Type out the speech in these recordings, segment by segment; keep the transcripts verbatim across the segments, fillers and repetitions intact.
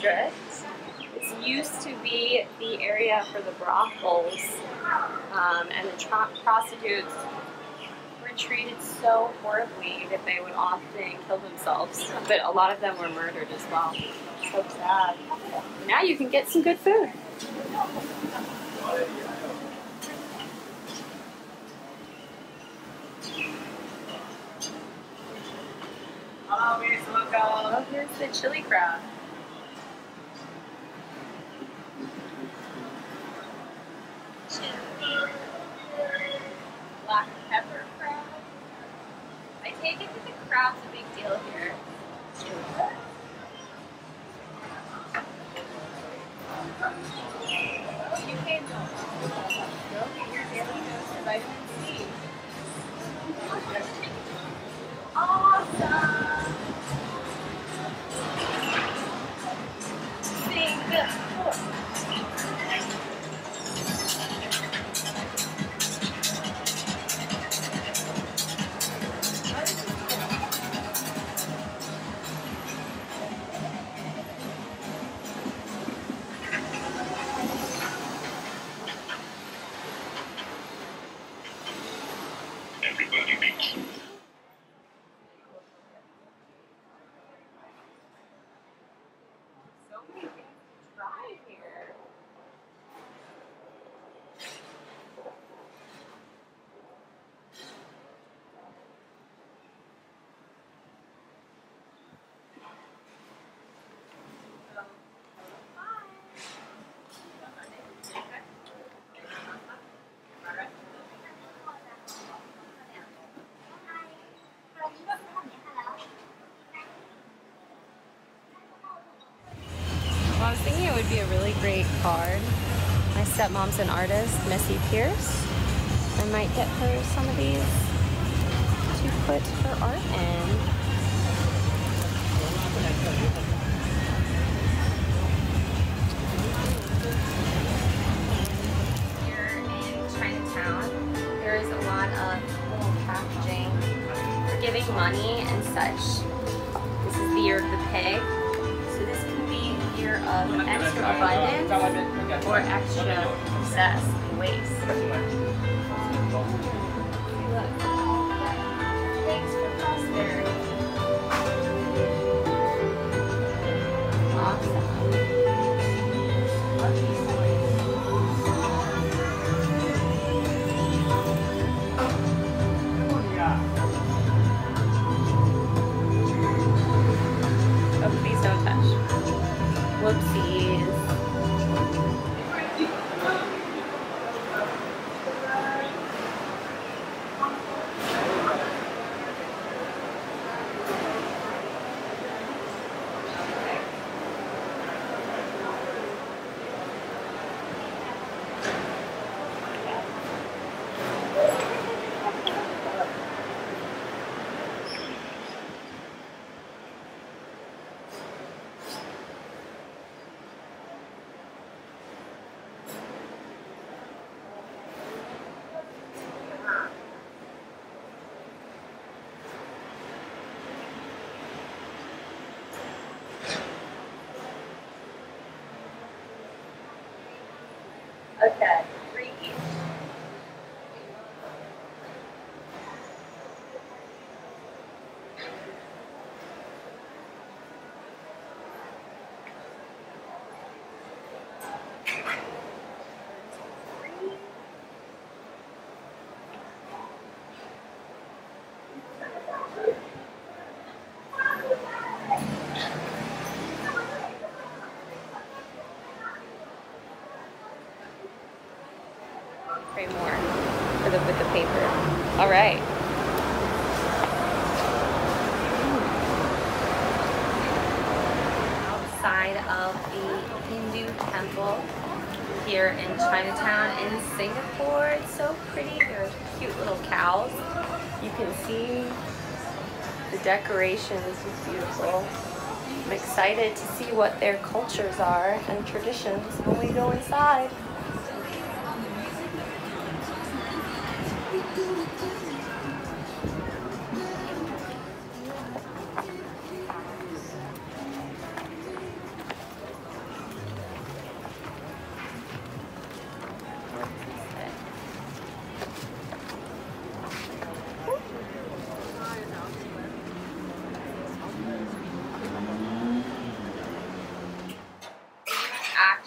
district. This used to be the area for the brothels, um, and the tra- prostitutes were treated so horribly that they would often kill themselves. But a lot of them were murdered as well. So sad. Now you can get some good food. Oh, here's the chili crab. Black pepper crab. I take it that the crab's a big deal here. Oh, you came home. Go get your daily dose of vitamin C. Awesome! Singapore. Everybody makes So many things to try here. Well, I was thinking it would be a really great card. My stepmom's an artist, Missy Pierce. I might get her some of these to put her art in. Here in Chinatown, there is a lot of little packaging for giving money and such. This is the year of the pig. So this can be a year of extra abundance or extra excess and waste. Look. Thanks for prosperity. Awesome. Love these Oh, please don't touch. Whoopsies. Okay, three each. Pray more for the, with the paper. All right. Outside of the Hindu temple here in Chinatown in Singapore. It's so pretty. There's cute little cows. You can see the decorations. It's beautiful. I'm excited to see what their cultures are and traditions when we go inside.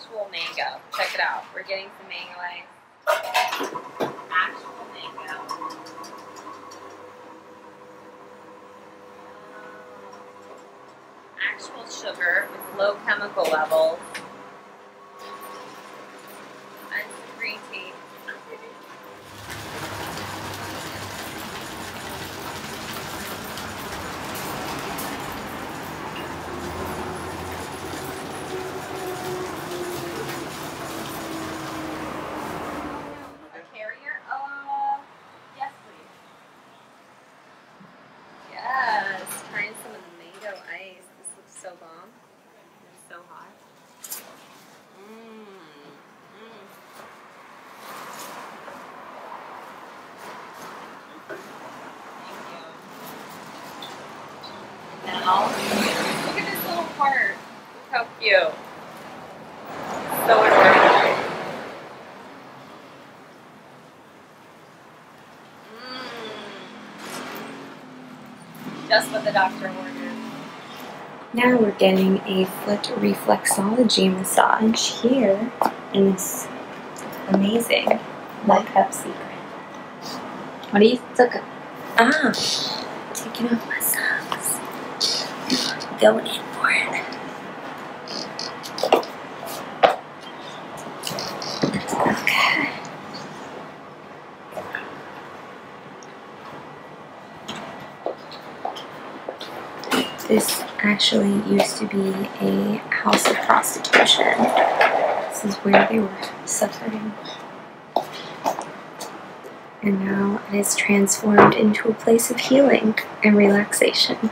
actual mango. Check it out. We're getting some mango ice. Actual mango. Actual sugar with low chemical levels. And some green tea. A carrier? Uh, yes, please. Yes, trying some of the mango ice. This looks so bomb. It's so hot. Mmm. Mmm. Now, look at this little part. Look how cute. So adorable. Mmm. Just what the doctor ordered. Now we're getting a foot reflexology massage here in this amazing La Pepsi brand. What do you think? Ah, taking off my socks. Going in for it. Okay. This actually used to be a house of prostitution. This is where they were suffering. And now it is transformed into a place of healing and relaxation.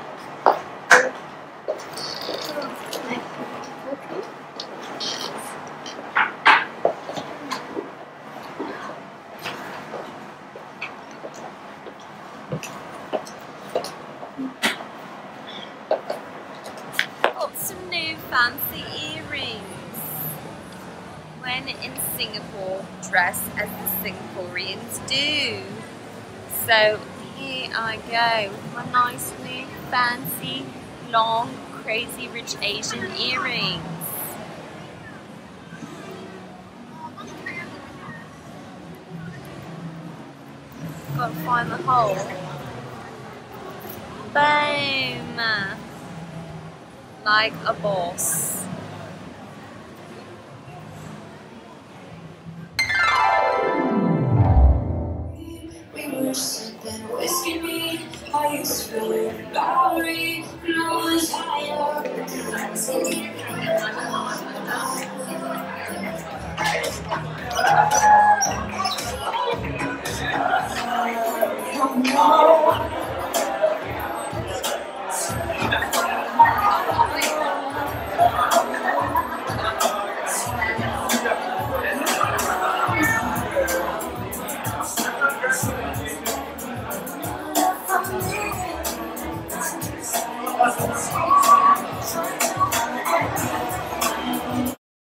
Some new fancy earrings. When in Singapore, dress as the Singaporeans do. So here I go with my nice new fancy, long, crazy rich Asian earrings. Gotta find the hole. Boom! Like a boss.